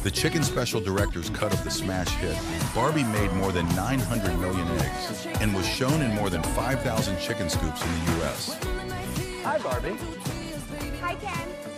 The Chicken Special Director's cut of the smash hit, Barbie made more than 900 million eggs and was shown in more than 5,000 chicken scoops in the U.S. Hi, Barbie. Hi, Ken.